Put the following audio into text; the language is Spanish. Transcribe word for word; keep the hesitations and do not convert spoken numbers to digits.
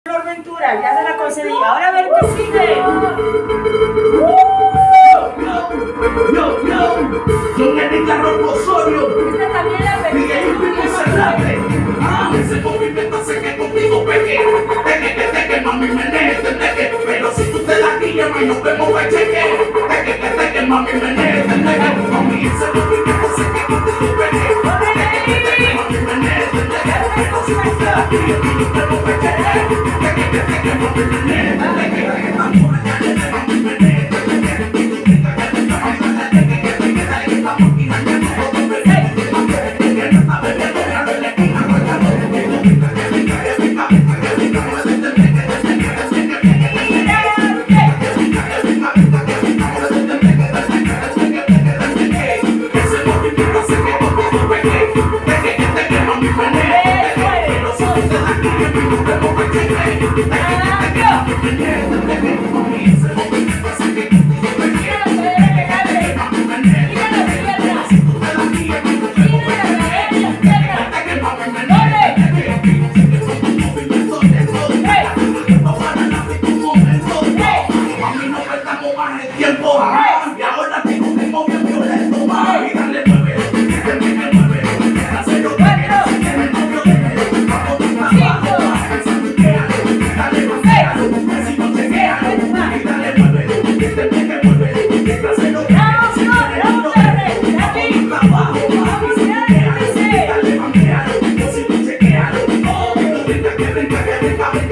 Ventura, ya se la concedí. Ahora a ver qué sigue. Yo, yo, don Erika Rocosorio. Esta también la pedí. Miguel Luis Cerrate. Ah, ese movimiento hace que contigo pegue. Teque, que teque, mami, menee, teque. Pero si tú te la guillas, mami, nos vemos pa' cheque. Teque, que teque, mami, menee, teque. Mami, ese movimiento hace que contigo pegue. Teque, que teque, mami, menee, teque. Pero si tú te la guillas, mami, nos vemos pa' cheque. Teque, que teque, mami, menee, teque. Estamos allá, mami, menee, teque. Venga, venga, venga, venga.